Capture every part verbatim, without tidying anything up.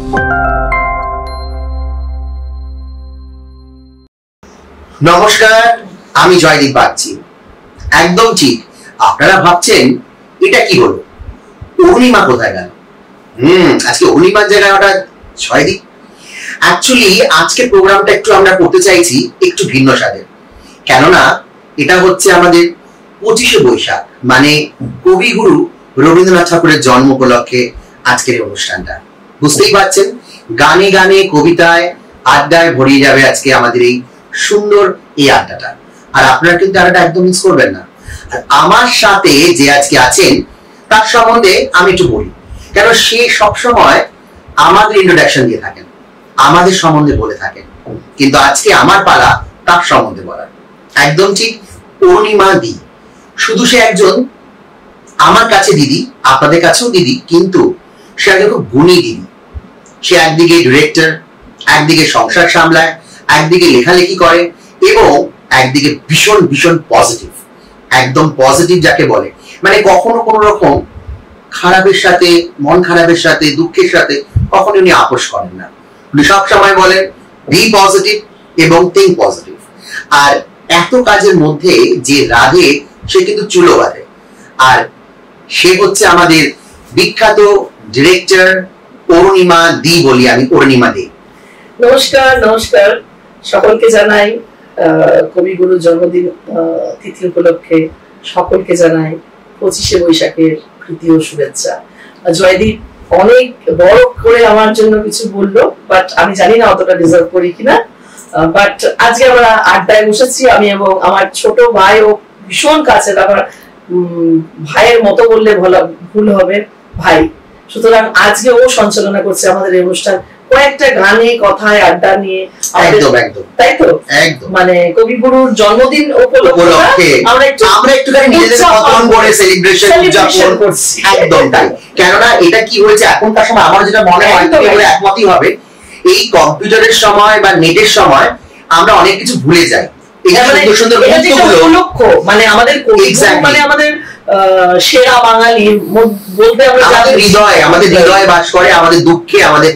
নমস্কার, আমি জয়দীপ পাচ্ছি। একদম ঠিক, আপনারা ভাবছেন এটা কি হলো, অরুণিমা কোথায় গেল? হুম আজকে অরুণিমার জায়গায় হঠাৎ জয়দীপ। অ্যাকচুয়ালি আজকে প্রোগ্রামটা একটু আমরা করতে চাইছি একটু ভিন্ন স্বাদের, কেননা এটা হচ্ছে আমাদের পঁচিশে বৈশাখ, মানে কবিগুরু রবীন্দ্রনাথ ঠাকুরের জন্ম উপলক্ষে আজকের এই অনুষ্ঠানটা। বুঝতেই পারছেন, গানে গানে কবিতায় আড্ডায় ভরিয়ে যাবে আজকে আমাদের এই সুন্দর এই আড্ডাটা। আর আপনারা কিন্তু আড্ডাটা একদম মিস করবেন না। আর আমার সাথে যে আজকে আছেন তার সম্বন্ধে আমি একটু বলি, কেন সে সবসময় আমাদের ইন্ট্রোডাকশন দিয়ে থাকেন, আমাদের সম্বন্ধে বলে থাকেন, কিন্তু আজকে আমার পালা তার সম্বন্ধে বলার। একদম ঠিক, অরুণিমা দি। শুধু সে একজন আমার কাছে দিদি, আপনাদের কাছেও দিদি, কিন্তু সে একজন খুব গুণী দিদি। সে একদিকে ডিরেক্টর, একদিকে সংসার সামলায়, একদিকে লেখালেখি করে, এবং একদিকে ভীষণ ভীষণ পজিটিভ, একদম পজিটিভ যাকে বলে, মানে কখনো কোনো রকম খারাপের সাথে, মন খারাপের সাথে, দুঃখের সাথে কখনো উনি আপোষ করেন না। উনি সবসময় বলেন বি পজিটিভ এবং থিঙ্ক পজিটিভ। আর এত কাজের মধ্যে যে রাধে, সে কিন্তু চুলো বাঁধে। আর সে হচ্ছে আমাদের বিখ্যাত ডিরেক্টর অরুণিমা দি, বলি আমি অরুণিমা দি। নমস্কার নমস্কার সকলকে জানাই কবিগুরু জন্মদিন তিথি উপলক্ষে সকলকে জানাই পঁচিশে বৈশাখের তৃতীয় শুভেচ্ছা। জয়দীপ অনেক বড় করে আমার জন্য কিছু বললো, বাট আমি জানি না অতটা ডিজার্ভ করি কিনা। বাট আজকে আমরা আড্ডায় বসেছি, আমি এবং আমার ছোট ভাই, ও ভীষণ কাছের, আমার ভাইয়ের মতো বললে ভুল হবে, ভাই। সুতরাং আজকে ও সঞ্চালনা করছে আমাদের এই অনুষ্ঠান, কয়েকটা গানে কথায় আড্ডা নিয়ে। একদম একদম তাই তো, একদম মানে কবিগুরুর জন্মদিন উপলক্ষে আমরা একটু আমরা একটুখানি নিজেদের মতন করে সেলিব্রেশন উদযাপন করছি। একদম তাই, কেননা এটা কি হয়েছে এখনকার সময়, আমার যেটা মনে হয় এগুলো একমতই হবে, এই কম্পিউটারের সময় বা নেটের সময় আমরা অনেক কিছু ভুলে যাই। এটা সুন্দর সুন্দর উপলক্ষ, মানে আমাদের মানে আমাদের সেরা বাঙালি বলতে আমরা আমাদের হৃদয়ে, আমাদের হৃদয়ে বাস করে, আমাদের দুঃখে, আমাদের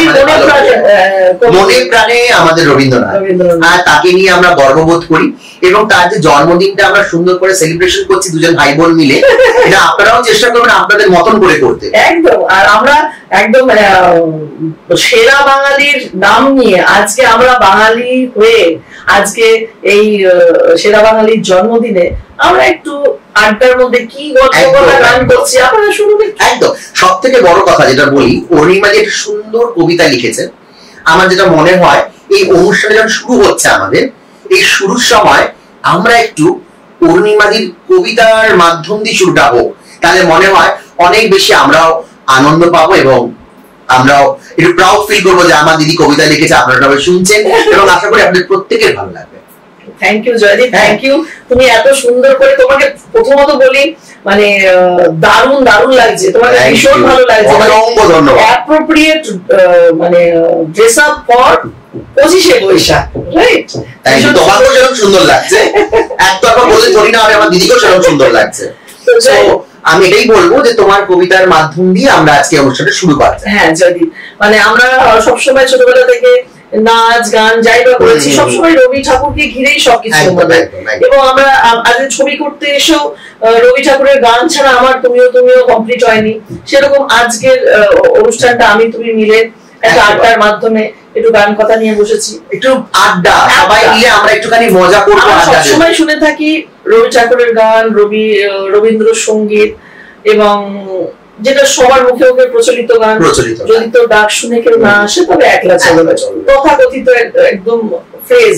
মনে প্রাণে আমাদের রবীন্দ্রনাথ। আর তাকে নিয়ে আমরা গর্ববোধ করি, এবং তার যে জন্মদিনটা আমরা সুন্দর করে সেলিব্রেশন করছি দুজন ভাই বোন মিলে, এটা আপনারাও চেষ্টা করবেন আপনাদের মতন করে করতে। একদম। আর আমরা একদম সেরা বাঙালির নাম নিয়ে আজকে আমরা বাঙালি হয়ে আজকে এই সেরা বাঙালির জন্মদিনে আমরা একটু আড্ডার মধ্যে কি গল্প বলা গান করছি, আপনারা শুনবেন। একদম। সব থেকে বড় কথা যেটা বলি, অরুণিমা যে একটা সুন্দর কবিতা লিখেছেন, আমার যেটা মনে হয় এই অনুষ্ঠানে যখন শুরু হচ্ছে আমাদের, এই শুরুর সময় আমরা একটু অরুণিমাদির কবিতার মাধ্যম দিয়ে শুরুটা হোক, তাহলে মনে হয় অনেক বেশি আমরাও আনন্দ পাবো, এবং আমরাও একটু প্রাউড ফিল করবো যে আমার দিদি কবিতা লিখেছে, আপনারা সবাই শুনছেন, এবং আশা করি আপনাদের প্রত্যেকের ভালো লাগবে। Thank you Joydeep, thank you. তুমি এত সুন্দর করে, তোমাকে প্রথমত বলি মানে দারুণ দারুণ লাগছে, তোমাকে ভীষণ ভালো লাগছে, অ্যাপ্রোপ্রিয়েট মানে ড্রেস আপ ফর পঁচিশে বৈশাখ, রাইট? তোমাকেও যেরকম সুন্দর লাগছে, একতরফা বলে ধরি না, আমার দিদিকেও সেরকম সুন্দর লাগছে। আমি এটাই বলবো যে তোমার কবিতার মাধ্যম দিয়ে আমরা আজকে অনুষ্ঠানটা শুরু করছি। হ্যাঁ জয়দীপ, মানে আমরা সবসময় ছোটবেলা থেকে নাচ গান যাই বা করেছি, সবসময় রবি ঠাকুরকে ঘিরেই সবকিছু আমাদের, এবং আমরা আজকে ছবি করতে এসেও রবি ঠাকুরের গান ছাড়া আমার তুমিও তুমিও কমপ্লিট হয়নি। সেরকম আজকের অনুষ্ঠানটা আমি তুমি মিলে একটা আড্ডার মাধ্যমে একটু গান কথা নিয়ে বসেছি, একটু আড্ডা, সবাই মিলে আমরা একটুখানি মজা করব। সবসময় শুনে থাকি রবি ঠাকুরের গান, রবি রবীন্দ্র সঙ্গীত, এবং যেটা সবার মুখে মুখে প্রচলিত গান, যদি তো ডাক শুনে কেউ না আসে তবে একলা চলো, তথাকথিত একদম ফ্রেজ।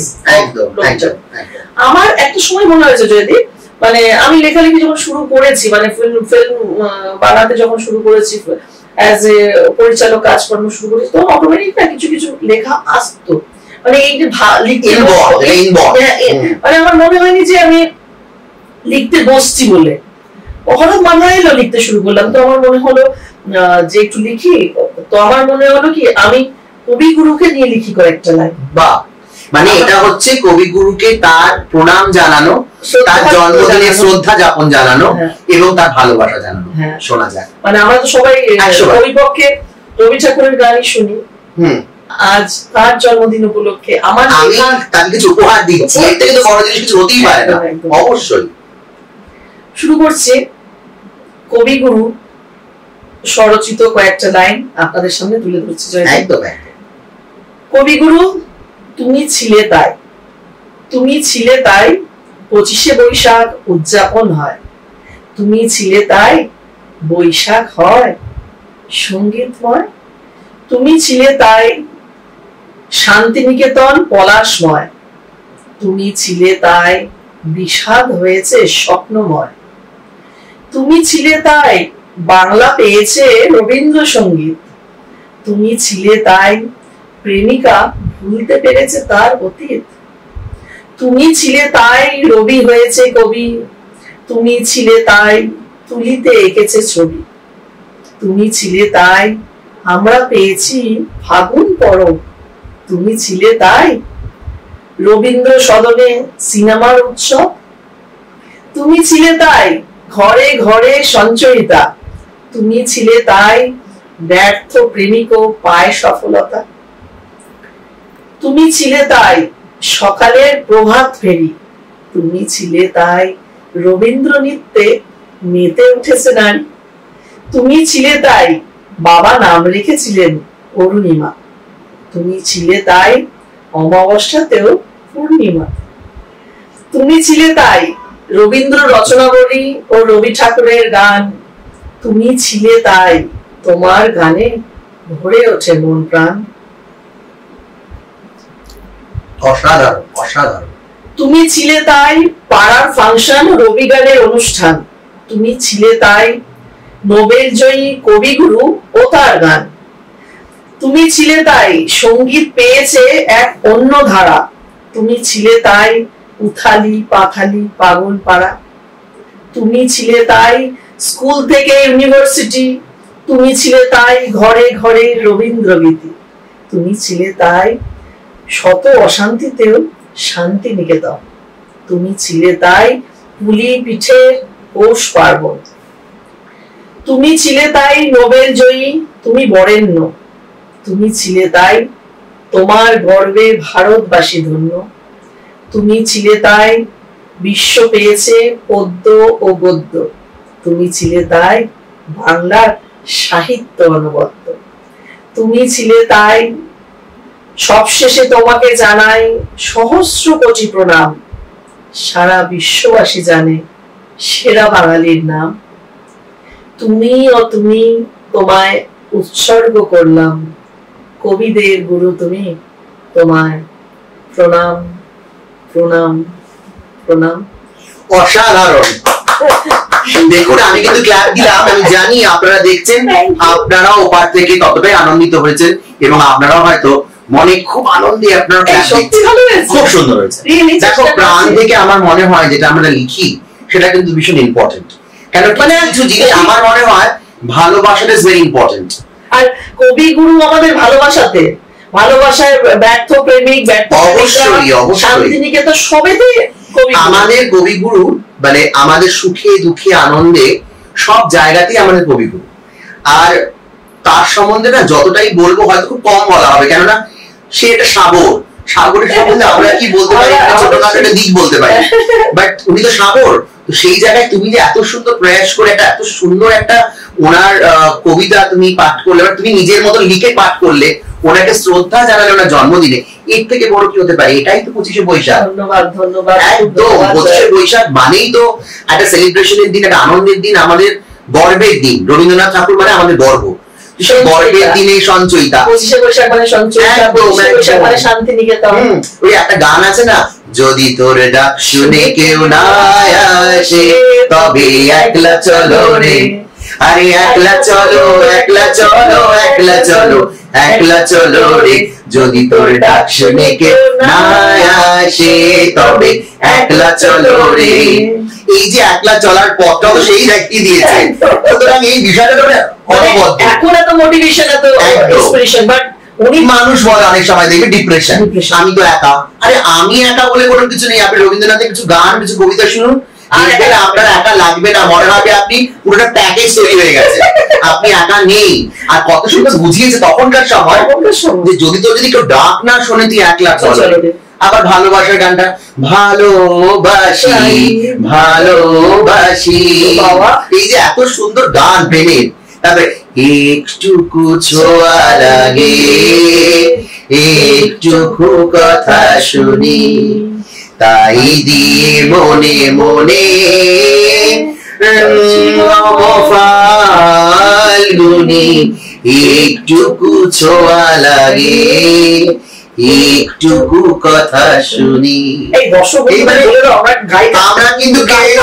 আমার একটা সময় মনে হয়েছে যদি, মানে আমি লেখালেখি যখন শুরু করেছি, মানে ফিল্ম ফিল্ম বানাতে যখন শুরু করেছি, অ্যাজ এ পরিচালক কাজকর্ম শুরু করেছি, তখন অটোমেটিক না কিছু কিছু লেখা আসতো, মানে এই যে লিখতে, মানে আমার মনে হয়নি যে আমি লিখতে বসছি বলে, হঠাৎ মনে এলো লিখতে শুরু করলাম। তো আমার মনে হলো যে একটু লিখি, তো আমার মনে হলো কি আমি কবিগুরুকে নিয়ে লিখি কয়েকটা লাইন। বাহ, মানে এটা হচ্ছে কবিগুরুকে তার প্রণাম জানানো, তার জন্মদিনে শ্রদ্ধা যাপন জানানো, এবং তার ভালোবাসা জানানো। শোনা যায়, মানে আমরা তো সবাই কবিপক্ষে রবি ঠাকুরের গানই শুনি। হুম আজ তার জন্মদিন উপলক্ষে আমার আমি তাকে কিছু উপহার দিচ্ছি, এর থেকে তো বড় জিনিস কিছু হতেই পারে না। অবশ্যই শুরু করছে কবিগুরু স্বরচিত কয়েকটা লাইন আপনাদের সামনে তুলে ধরছি। একদম কবিগুরু, তুমি ছিলে তাই, তুমি ছিলে তাই পঁচিশে বৈশাখ উদযাপন হয়, তুমি ছিলে তাই বৈশাখ হয় সঙ্গীতময়, তুমি ছিলে তাই শান্তিনিকেতন পলাশময়, তুমি ছিলে তাই বিষাদ হয়েছে স্বপ্নময়, তুমি ছিলে তাই বাংলা পেয়েছে রবীন্দ্রসঙ্গীত, তুমি ছিলে তাই প্রেমিকা ভুলতে পেরেছে তার অতীত, তুমি ছিলে তাই রবি হয়েছে কবি, তুমি ছিলে তাই তুলিতে এঁকেছে ছবি, তুমি ছিলে তাই আমরা পেয়েছি ফাগুন পরব, তুমি ছিলে তাই রবীন্দ্র সদনে সিনেমার উৎসব, তুমি ছিলে তাই ঘরে ঘরে সঞ্চয়িতা, তুমি ছিলে তাই ব্যর্থ প্রেমিক ও পায় সফলতা, তুমি ছিলে তাই সকালের প্রভাত ফেরি, তুমি ছিলে তাই রবীন্দ্র নৃত্যে মেতে উঠেছে নারী, তুমি ছিলে তাই বাবা নাম রেখেছিলেন অরুণিমা, তুমি ছিলে তাই অমাবস্যাতেও পূর্ণিমা, তুমি ছিলে তাই রবীন্দ্র রচনাবলী ও রবি ঠাকুরের গান, তুমি ছিলে তাই তোমার গানে ভরে ওঠে মন প্রাণ। অসাধারণ অসাধারণ। তুমি ছিলে তাই পাড়ার ফাংশন রবি গানের অনুষ্ঠান, তুমি ছিলে তাই নোবেল জয়ী কবিগুরু ও তার গান, তুমি ছিলে তাই সঙ্গীত পেয়েছে এক অন্য ধারা, তুমি ছিলে তাই উথালি পাথালি পাগল পাড়া, তুমি ছিলে তাই স্কুল থেকে ইউনিভার্সিটি, তুমি ছিলে তাই ঘরে ঘরে রবীন্দ্রগীতি, তুমি ছিলে তাই শত অশান্তিতেও শান্তি নিকেতন, তুমি ছিলে তাই পুলি পিঠের পৌষ পার্বণ, তুমি ছিলে তাই নোবেল জয়ী তুমি বরেণ্য, তুমি ছিলে তাই তোমার গর্বে ভারতবাসী ধন্য, তুমি ছিলে তাই বিশ্ব পেয়েছে পদ্য ও গদ্য, তুমি ছিলে তাই বাংলার সাহিত্য অনবদ্য, তুমি ছিলে তাই সবশেষে তোমাকে জানাই সহস্র কোটি প্রণাম, সারা বিশ্ববাসী জানে সেরা বাঙালির নাম, তুমি ও তুমি তোমায় উৎসর্গ করলাম, কবিদের গুরু তুমি, তোমায় প্রণাম প্রণাম প্রণাম। অসাধারণ। দেখুন আমি কিন্তু ক্ল্যাপ দিলাম, আমি জানি আপনারা দেখছেন, আপনারাও ওপার থেকে ততটাই আনন্দিত হয়েছেন এবং আপনারাও হয়তো মনে খুব আনন্দে আপনারা ক্ল্যাপ দিচ্ছেন। খুব সুন্দর হয়েছে। দেখো প্রাণ থেকে আমার মনে হয় যেটা আমরা লিখি সেটা কিন্তু ভীষণ ইম্পর্টেন্ট, কেন মানে কিছু জিনিস আমার মনে হয় ভালোবাসাটা ইজ ভেরি ইম্পর্টেন্ট। আর কবিগুরু আমাদের ভালোবাসাতে, ভালোবাসায় ব্যর্থ প্রেমিক, ব্যর্থ অবশ্যই অবশ্যই শান্তিনিকেতন সবেতে আমাদের কবিগুরু, মানে আমাদের সুখে দুঃখে আনন্দে সব জায়গাতেই আমাদের কবিগুরু। আর তার সম্বন্ধে না যতটাই বলবো হয়তো খুব কম বলা হবে, কেননা সে একটা সাগর, সাগরের সম্বন্ধে আমরা কি বলতে পারি, ছোটখাটো একটা দিক বলতে পারি, বাট উনি তো সাগর। তো সেই জায়গায় তুমি যে এত সুন্দর প্রয়াস করে একটা এত সুন্দর একটা ওনার কবিতা তুমি পাঠ করলে, তুমি নিজের মতো লিখে পাঠ করলে, ওনাকে শ্রদ্ধা জানালে ওনার জন্মদিনে, এর থেকে বড় কি হতে পারে? এটাই তো পঁচিশে বৈশাখ। ধন্যবাদ ধন্যবাদ। একদম পঁচিশে বৈশাখ মানেই তো একটা সেলিব্রেশনের দিন, একটা আনন্দের দিন, আমাদের গর্বের দিন। রবীন্দ্রনাথ ঠাকুর মানে আমাদের গর্ব, গর্বের দিনে সঞ্চয়িতা, পঁচিশে বৈশাখ মানে সঞ্চয়িতা, পঁচিশে বৈশাখ মানে শান্তিনিকেতন। ওই একটা গান আছে না, যদি তোর ডাক শুনে কেউ না আসে তবে একলা চলো রে, আরে একলা চলো একলা চলো একলা চলো একলা চলো রে, যদি তোর ডাক শুনে কেউ না আসে তবে একলা চলো রে। এই যে একলা চলার পথটা তো সেই ব্যক্তি দিয়েছে, সুতরাং এই বিষয়টা তো অনবদ্য। এখন এত মোটিভেশন, এত ইন্সপিরেশন, বাট উনি মানুষ বলে অনেক সময় দেখবে ডিপ্রেশন, আমি তো একা। আরে আমি একা বলে কোনো কিছু নেই। আপনি রবীন্দ্রনাথের কিছু গান, কিছু কবিতা শুনুন, আপনার একা লাগবে না, মনে হবে আপনি পুরোটা প্যাকেজ তৈরি হয়ে গেছে, আপনি একা নেই। আর কত সুন্দর বুঝিয়েছে তখনকার সময় যে যদি তোর যদি কেউ ডাক না শোনে তুই একলা চল। আবার ভালোবাসার গানটা, ভালোবাসি ভালোবাসি, এই যে এত সুন্দর গান প্রেমের। তারপরে একটুকু ছোঁয়া লাগে, একটুকু কথা শুনি, তাই দিয়ে মনে মনে ফাল্গুনি, একটুকু ছোঁয়া লাগে, একটুকু কথা শুনি। আমরা কিন্তু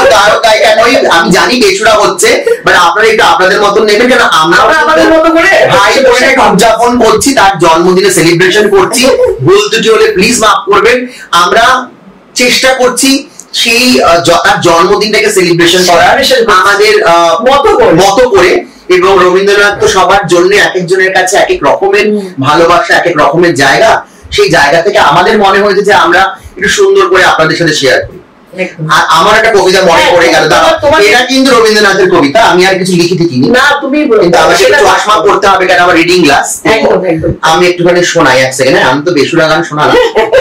আমি জানি বেসুরা হচ্ছে, বাট আপনারা একটু আপনাদের মতন নেবেন, কেন আমরা আমাদের মতো করে ভাই বোনের উদযাপন করছি, তার জন্মদিনে সেলিব্রেশন করছি। ভুল ত্রুটি হলে প্লিজ মাফ করবেন। আমরা চেষ্টা করছি সেই তার জন্মদিনটাকে সেলিব্রেশন করার আমাদের মতো করে। এবং রবীন্দ্রনাথ তো সবার জন্য এক একজনের কাছে এক এক রকমের ভালোবাসা, এক এক রকমের জায়গা। সেই জায়গা থেকে আমাদের মনে হয়েছে যে আমরা একটু সুন্দর করে আপনাদের সাথে শেয়ার করি। আর আমার একটা কবিতা মনে পড়ে গেল, এটা কিন্তু রবীন্দ্রনাথের কবিতা, আমি আর কিছু লিখে দেখিনি, কিন্তু আমাকে একটু চশমা পড়তে হবে কেন আমার রিডিং গ্লাস। আমি একটুখানি শোনাই এক সেকেন্ড, আমি তো বেসুরা গান শোনালাম।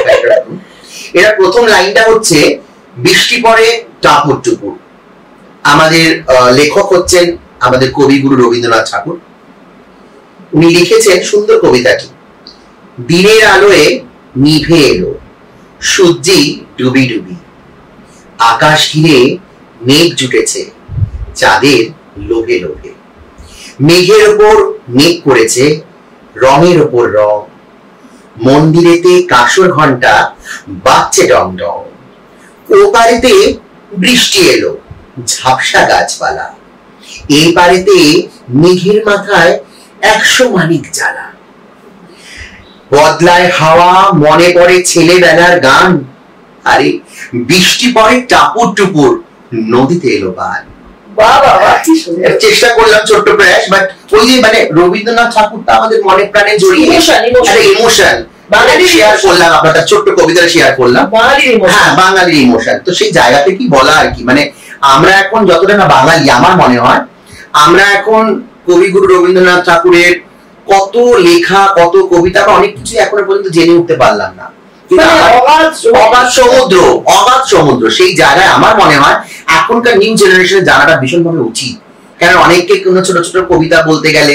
এর প্রথম লাইনটা হচ্ছে, বৃষ্টি পড়ে টাপুর টুপুর। আমাদের লেখক হচ্ছেন আমাদের কবিগুরু রবীন্দ্রনাথ ঠাকুর। উনি লিখেছেন সুন্দর কবিতাটি, দিনের আলোয় নিভে এলো সূর্যি ডুবি ডুবি, আকাশ ঘিরে মেঘ জুটেছে চাঁদের লোভে লোভে, মেঘের ওপর মেঘ করেছে রঙের ওপর রং, মন্দিরেতে কাঁসর ঘন্টা বাজছে ডং ডং, ও পারেতে বৃষ্টি এলো ঝাপসা গাছপালা, এই পারেতে মেঘের মাথায় একশো মানিক জ্বালা, বদলায় হাওয়া মনে পড়ে ছেলেবেলার গান, আরে বৃষ্টি পড়ে টাপুর টুপুর নদীতে এলো বান। চেষ্টা করলাম ছোট্ট প্রয়াস, বাট ওই যে মানে রবীন্দ্রনাথ ঠাকুরটা আমাদের মনে প্রাণে জড়িয়ে ইমোশন বাঙালি শেয়ার করলাম, আপনার ছোট্ট কবিতা শেয়ার করলাম, হ্যাঁ বাঙালির ইমোশন। তো সেই জায়গা থেকে বলা আর কি, মানে আমরা এখন যতটা না বাঙালি, আমার মনে হয় আমরা এখন কবিগুরু রবীন্দ্রনাথ ঠাকুরের কত লেখা, কত কবিতা, অনেক কিছু এখনো পর্যন্ত জেনে উঠতে পারলাম না। অগাধ সমুদ্র, অগাধ সমুদ্র, সেই জায়গায় আমার মনে হয় এখনকার নিউ জেনারেশনের জানাটা ভীষণ ভাবে উচিত। কারণ অনেককে কোনো ছোট ছোট কবিতা বলতে গেলে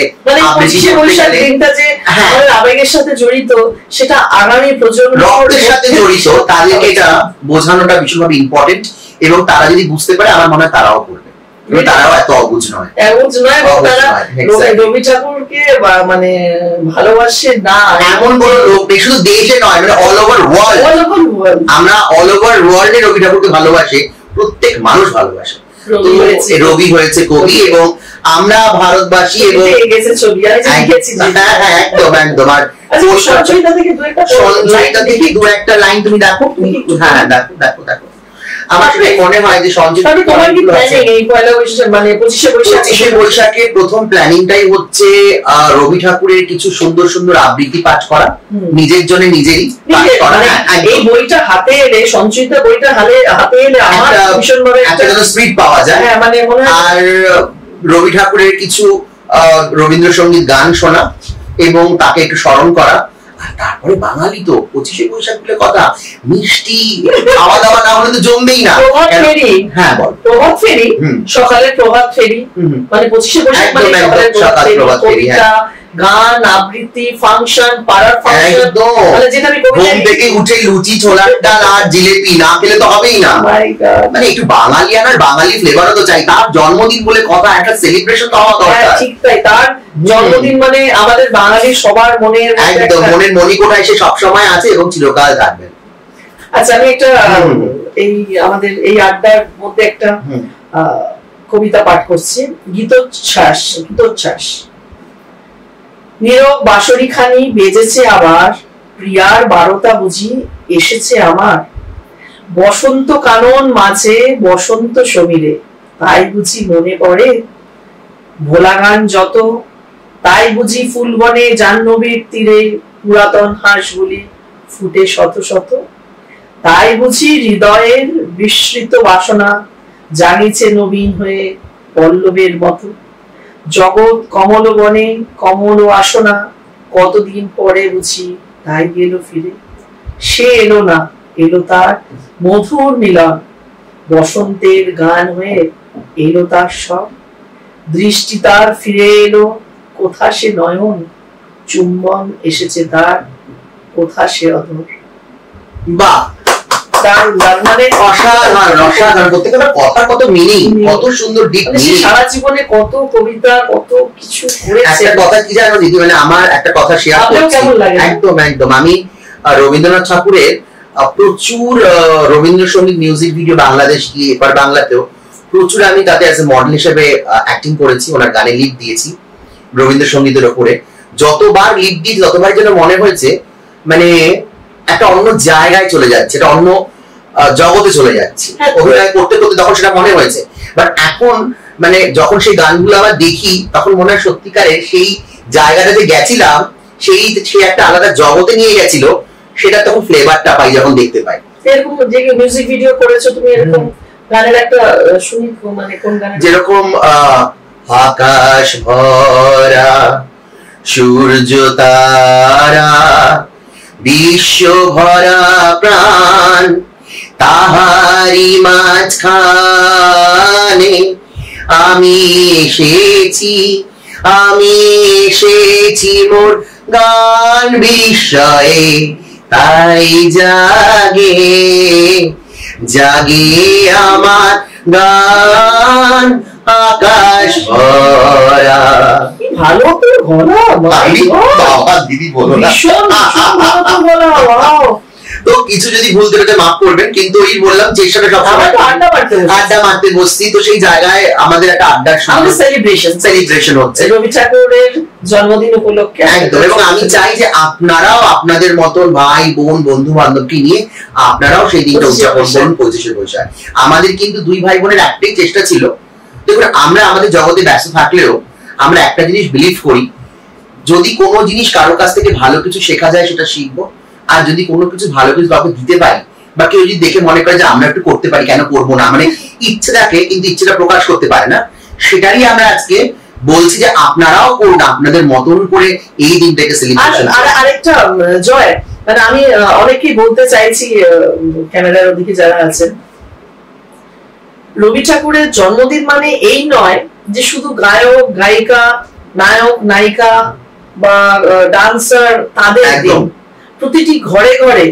আবেগের সাথে জড়িত, সেটা আগামী প্রজন্ম রক্তের সাথে জড়িত, তাদেরকে এটা বোঝানোটা ভীষণ ভাবে ইম্পর্টেন্ট। এবং তারা যদি বুঝতে পারে, আমার মনে হয় তারাও করবে, তারাও এত অবুঝ নয়, অবুঝ নয়। তারা রবি ঠাকুরকে মানে ভালোবাসে না এমন কোন লোক নেই, শুধু দেশে নয়, মানে অল ওভার ওয়ার্ল্ড। আমরা অল ওভার ওয়ার্ল্ডে রবি ঠাকুরকে ভালোবাসে, প্রত্যেক মানুষ ভালোবাসে। রবি হয়েছে কবি, এবং আমরা ভারতবাসী, এবং একদম একদম। আর সঞ্চয়িতা থেকে দু একটা লাইন তুমি দেখো, তুমি হ্যাঁ দেখো দেখো দেখো আমার মনে হয় যে পঁচিশে বৈশাখে প্রথম প্ল্যানিংটাই হচ্ছে রবি ঠাকুরের কিছু সুন্দর সুন্দর আবৃত্তি পাঠ করা, নিজের জন্য নিজেরই পাঠ করা। এই বইটা হাতে এলে, সঞ্চিতা বইটা হাতে এলে আমার ভীষণ ভাবে একটা স্পিড পাওয়া যায়। আর রবি ঠাকুরের কিছু রবীন্দ্রসঙ্গীত গান শোনা এবং তাকে একটু স্মরণ করা। তারপরে বাঙালি তো পঁচিশে বৈশাখ বলে কথা, মিষ্টি খাওয়া দাওয়া না হলে তো জমবেই না। প্রভাত ফেরি, হ্যাঁ বল, প্রভাত ফেরি, সকালের প্রভাত ফেরি, মানে পঁচিশে বৈশাখ মানে সকালের প্রভাত ফেরি, গান, আবৃত্তি, ফাংশন, পাড়ার ফাংশন, মানে যেটা আমি কবিতা ঘুম থেকে উঠে লুচি, ছোলার ডাল আর জিলেপি না খেলে তো হবেই না। মানে একটু বাঙালিয়ান আর বাঙালি ফ্লেভারও তো চাই। তার জন্মদিন বলে কথা, একটা সেলিব্রেশন তো হওয়া দরকার। ঠিক তাই, তার জন্মদিন মানে আমাদের বাঙালির সবার মনের একদম মনের মণিকোঠায় সে সবসময় আছে এবং চিরকাল থাকবে। আচ্ছা, আমি একটা এই আমাদের এই আড্ডার মধ্যে একটা কবিতা পাঠ করছি, গীতোচ্ছ্বাস। গীতোচ্ছ্বাস। নীরব বাঁশরি খানি বেজেছে আবার, প্রিয়ার বারোটা বুঝি এসেছে আমার, বসন্ত কানন মাঝে বসন্ত সমীরে, তাই বুঝি মনে পড়ে ভোলা গান যত, তাই বুঝি ফুলবনে জাহ্নবীর তীরে পুরাতন হাঁসগুলি ফুটে শত শত, তাই বুঝি হৃদয়ের বিস্মৃত বাসনা জাগিছে নবীন হয়ে পল্লবের মতো, জগৎ কমল বনে কমল আসনা, কতদিন পরে বুঝি তাই গেল ফিরে। সে এলো না, এলো তার মধুর মিলন, বসন্তের গান হয়ে এলো তার সব, দৃষ্টি তার ফিরে এলো, কোথা সে নয়ন, চুম্বন এসেছে তার, কোথা সে অধর। বাহ, মানে অসাধারণ অসাধারণ, প্রত্যেকটা কথা কত মিনিং, কত সুন্দর ডিপ মিনিং। সারা জীবনে কত কবিতা কত কিছু করেছে। একটা কথা কি জানো দিদি, মানে আমার একটা কথা শেয়ার করছি, একদম একদম আমি রবীন্দ্রনাথ ঠাকুরের প্রচুর রবীন্দ্রসঙ্গীত মিউজিক ভিডিও বাংলাদেশ গিয়ে এবার বাংলাতেও প্রচুর আমি তাতে অ্যাজ এ মডেল হিসেবে অ্যাক্টিং করেছি, ওনার গানে লিড দিয়েছি রবীন্দ্রসঙ্গীতের ওপরে। যতবার লিড দিয়েছি ততবার যেন মনে হয়েছে মানে একটা অন্য জায়গায় চলে যাচ্ছে, এটা অন্য জগতে চলে যাচ্ছে অভিনয় করতে করতে, তখন সেটা মনে হয়েছে। বাট এখন মানে যখন সেই গানগুলো আবার দেখি তখন মনে হয় সত্যিকারে সেই জায়গাটাতে গেছিলাম, সেই সে একটা আলাদা জগতে নিয়ে গেছিল, সেটা তখন ফ্লেভারটা পাই যখন দেখতে পাই। এরকম যে মিউজিক ভিডিও করেছো তুমি, এরকম গানের একটা শুনি, মানে কোন গান? যেরকম আকাশ ভরা সূর্য তারা, বিশ্ব ভরা প্রাণ, তাহারি মাঝখানে আমি এসেছি, আমি এসেছি মোর গান বিষয়ে, তাই জাগে জাগে আমার গান আকাশ ভরা। ভালো তো গলা, বাবা দিদি বলো না। তো কিছু যদি ভুল করে মাফ করবেন, কিন্তু ওই বললাম চেষ্টাটা সবসময় আড্ডা মারতে বসছি, তো সেই জায়গায় আমাদের একটা আড্ডার সেলিব্রেশন সেলিব্রেশন হচ্ছে রবি ঠাকুরের জন্মদিন উপলক্ষে একদম। এবং আমি চাই যে আপনারাও আপনাদের মতন ভাই বোন বন্ধু বান্ধবকে নিয়ে আপনারাও সেই দিনটা উদযাপন করুন পঁচিশে বৈশাখ। আমাদের কিন্তু দুই ভাই বোনের একটাই চেষ্টা ছিল, দেখুন আমরা আমাদের জগতে ব্যস্ত থাকলেও আমরা একটা জিনিস বিলিভ করি, যদি কোনো জিনিস কারো কাছ থেকে ভালো কিছু শেখা যায় সেটা শিখবো, আর যদি কোনো কিছু ভালো কিছু কাউকে দিতে পারি বা কেউ যদি দেখে মনে করে যে আমরা একটু করতে পারি কেন করবো না, মানে ইচ্ছে থাকে কিন্তু ইচ্ছেটা প্রকাশ করতে পারে না, সেটারই আমরা আজকে বলছি যে আপনারাও করুন আপনাদের মতন করে এই দিনটাকে সেলিব্রেশন। আর আরেকটা জয়, মানে আমি অনেকেই বলতে চাইছি ক্যামেরার ওদিকে যারা আছেন, রবি ঠাকুরের জন্মদিন মানে এই নয় যে শুধু গায়ক গায়িকা নায়ক নায়িকা বা ডান্সার তাদের দিন, প্রতিটি ঘরে ঘরে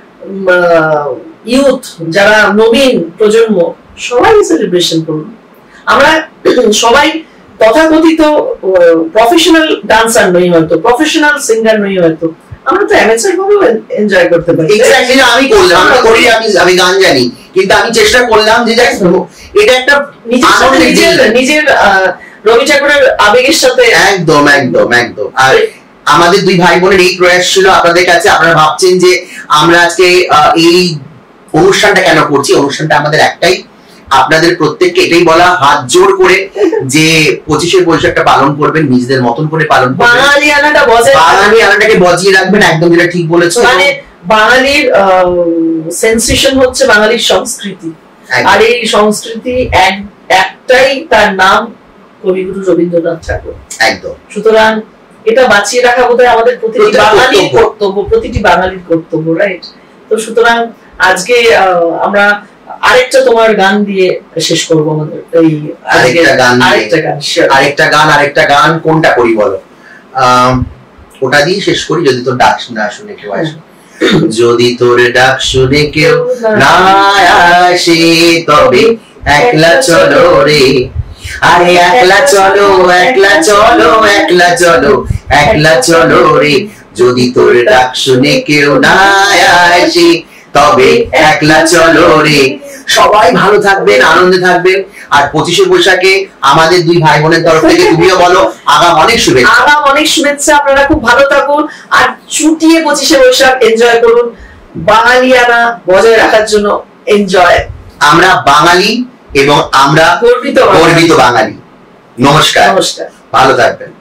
ইউথ যারা নবীন প্রজন্ম সবাই সেলিব্রেশন করুন। আমরা সবাই তথাকথিত প্রফেশনাল ডান্সার নই, হয়তো প্রফেশনাল সিঙ্গার নই, হয়তো আমরা তো অ্যামেচার ভাবেও এনজয় করতে পারি। এক্স্যাক্টলি, আমি করলাম আমি করি আমি আমি গান জানি, কিন্তু আমি চেষ্টা করলাম যে এটা একটা নিজের নিজের রবি ঠাকুরের আবেগের সাথে একদম একদম একদম। আর আমাদের দুই ভাই বোনের এই প্রয়াস ছিল আপনাদের কাছে। আপনারা ভাবছেন যে আমরা আজকে এই অনুষ্ঠানটা কেন করছি, অনুষ্ঠানটা আমাদের একটাই, আপনাদের প্রত্যেককে এটাই বলা হাত জোর করে যে পঁচিশে বৈশাখটা পালন করবেন, নিজেদের মতন করে পালন করবেন, বাঙালিয়ানাটা বজায় বাঙালিয়ানাটাকে বজিয়ে রাখবেন, একদম যেটা ঠিক বলেছো। মানে বাঙালির সেন্সেশন হচ্ছে বাঙালির সংস্কৃতি, আর এই সংস্কৃতি একটাই, তার নাম কবিগুরু রবীন্দ্রনাথ ঠাকুর। একদম। সুতরাং এটা বাঁচিয়ে রাখা বোধহয় আমাদের প্রতিটি বাঙালির কর্তব্য, প্রতিটি বাঙালির কর্তব্য, রাইট? তো সুতরাং আজকে আমরা আরেকটা তোমার গান দিয়ে শেষ করবো আমাদের এই আরেকটা গান আরেকটা গান আরেকটা গান আরেকটা গান কোনটা করি বলো? আহ ওটা দিয়ে শেষ করি, যদি তোর ডাক না শুনে কেউ আসে। যদি তোর ডাক শুনে কেউ না আসে তবে একলা চলো রে, আরে একলা চলো একলা চলো একলা চলো একলা চলো রে, যদি তোর ডাক শুনে কেউ না আসে তবে একলা চলো রে। সবাই ভালো থাকবেন, আনন্দে থাকবেন, আর পঁচিশে বৈশাখে আমাদের দুই ভাই বোনের তরফ থেকে তুমিও বলো আগাম অনেক শুভেচ্ছা। আগাম অনেক শুভেচ্ছা, আপনারা খুব ভালো থাকুন আর চুটিয়ে পঁচিশে বৈশাখ এনজয় করুন, বাঙালিয়ানা বজায় রাখার জন্য এনজয়। আমরা বাঙালি এবং আমরা গর্বিত গর্বিত বাঙালি। নমস্কার, নমস্কার, ভালো থাকবেন।